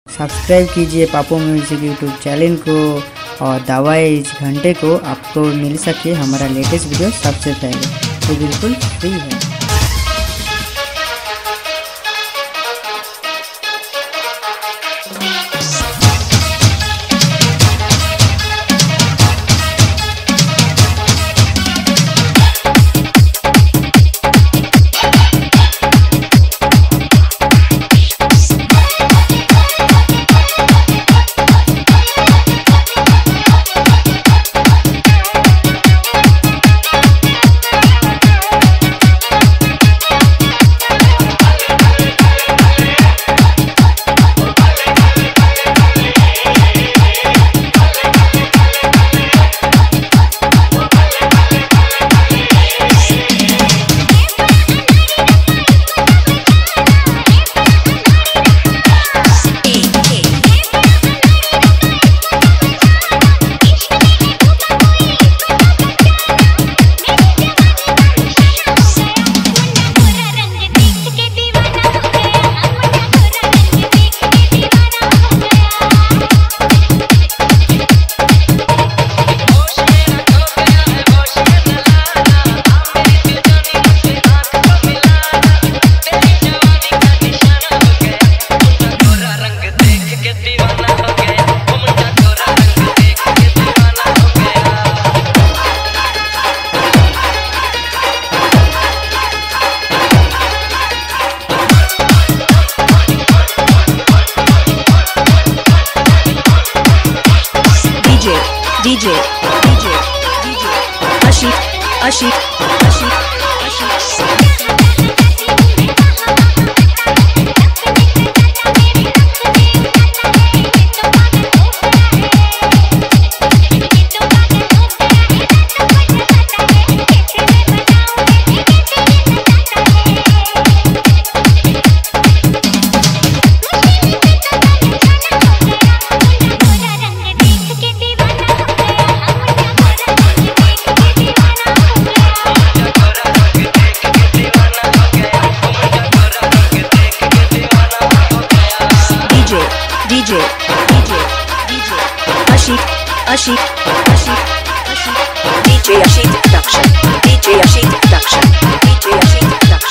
Subscribe कीजिए पापू music YouTube channel को और दबाए इस घंटे को, आपको मिल सके हमारा लेटेस्ट वीडियो सबसे पहले। तो बिल्कुल फ्री है। DJ Ashik DJ Ashik production. DJ Ashik production. DJ Ashik production.